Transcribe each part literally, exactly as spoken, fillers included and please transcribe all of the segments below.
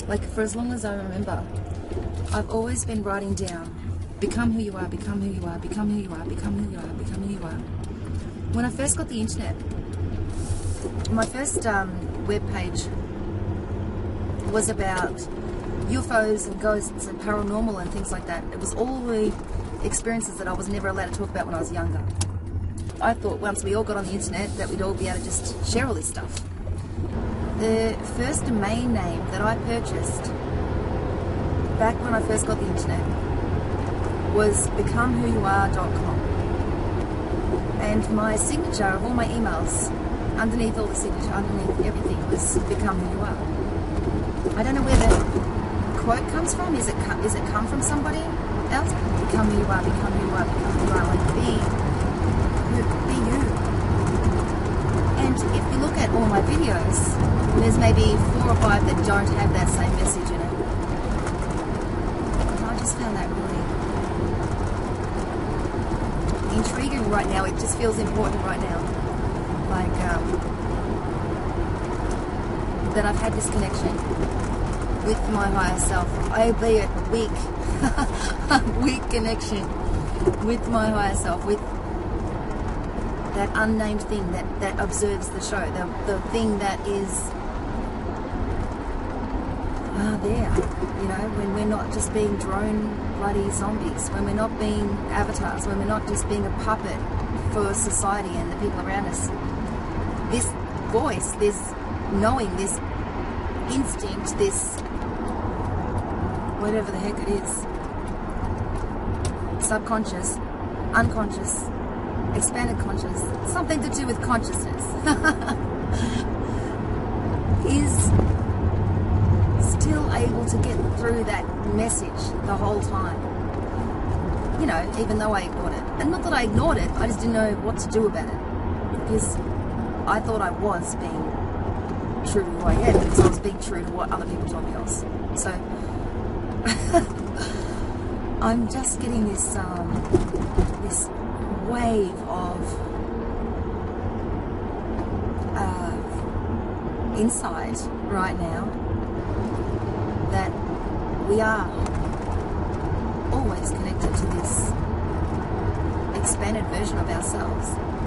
like for as long as I remember, I've always been writing down, become who you are, become who you are, become who you are, become who you are, become who you are. When I first got the internet, my first um, web page was about U F Os and ghosts and paranormal and things like that. It was all the experiences that I was never allowed to talk about when I was younger. I thought once we all got on the internet that we'd all be able to just share all this stuff. The first domain name that I purchased back when I first got the internet was become who you are dot com. And my signature of all my emails, underneath all the signature, underneath everything, was become who you are. I don't know where the quote comes from. Is it is it come from somebody else? Become who you are, become who you are, become who you are. Like be, be you. And if you look at all my videos, there's maybe four or five that don't have that same message in it. And I just found that really intriguing right now. It just feels important right now. Like, um, that I've had this connection with my higher self, albeit weak, weak connection with my higher self, with that unnamed thing that, that observes the show, the, the thing that is ah, there, you know, when we're not just being drone bloody zombies, when we're not being avatars, when we're not just being a puppet for society and the people around us. This voice, this knowing, this instinct, this whatever the heck it is, subconscious, unconscious, expanded conscious, something to do with consciousness, is still able to get through that message the whole time. You know, even though I ignored it. And not that I ignored it, I just didn't know what to do about it. Because I thought I was being true to who I am, because I was being true to what other people told me I was. So, I'm just getting this, um, this wave of uh, insight right now that we are always connected to this expanded version of ourselves,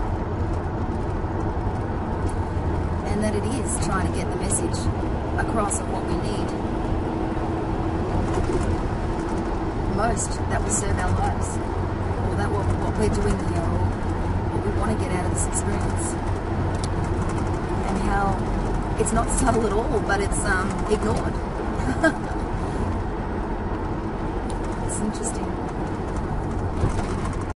and that it is trying to get the message across of what we need most that will serve our lives, or that what, what we're doing here, or what we want to get out of this experience, and how it's not subtle at all, but it's um, ignored. It's interesting.